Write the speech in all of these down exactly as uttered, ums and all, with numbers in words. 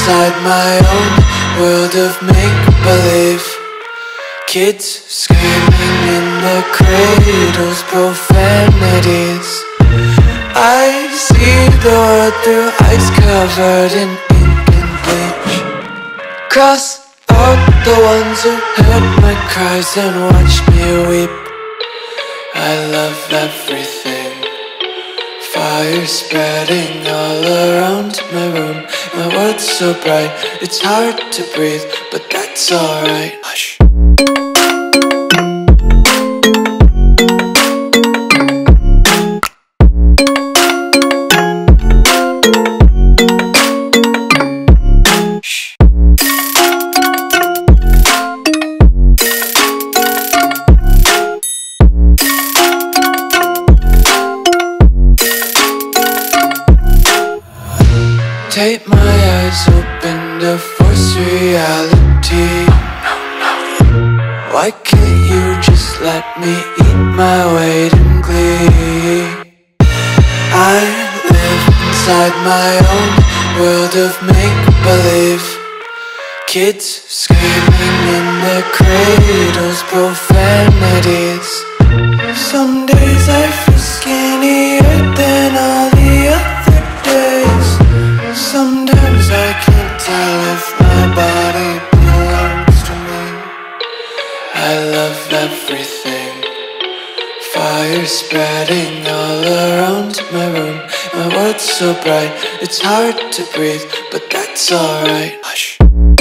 inside my own world of make-believe. Kids screaming in their cradles, profanities. I see the world through ice covered in ink and bleach. Cross out the ones who heard my cries and watched me weep. I love everything. Fire spreading all around my room. My world's so bright, it's hard to breathe, but that's alright. Hush. Tape my eyes open to force reality. Why can't you just let me eat my weight in glee? I live inside my own world of make-believe. Kids screaming in their cradles, profanities. Some days I feel skinnier than all the other days. Sometimes I can't tell if my body belongs to me. I love everything. Fire spreading all around my room. My world's so bright, it's hard to breathe, but that's alright. Hush.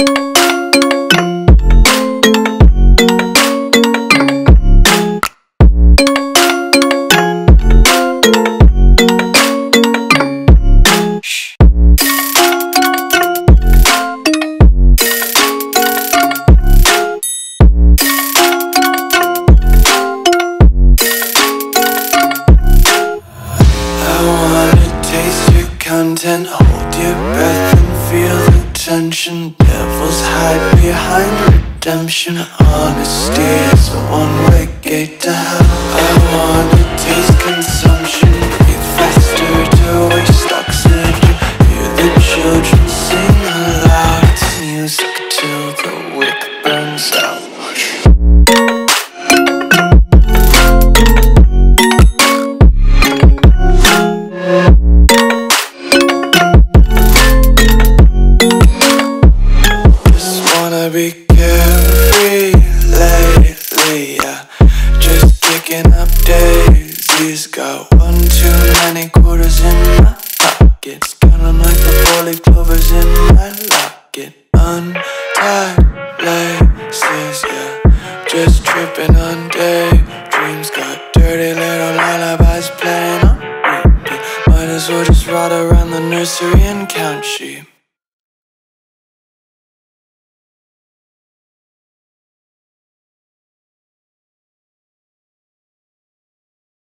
Content, hold your breath and feel the tension. Devils hide behind redemption. Honesty is a one-way gate to hell. I wanna taste consumption, breathe faster to waste oxygen. Hear the children sing aloud. It's music till the wick burns out. Be carefree lately, yeah. Just kicking up daisies. Got one too many quarters in my pockets. Count 'em like the four-leaf clovers in my locket. Untied laces, yeah. Just tripping on daydreams. Got dirty little lullabies playing on repeat. Might as well just ride around the nursery and count sheep.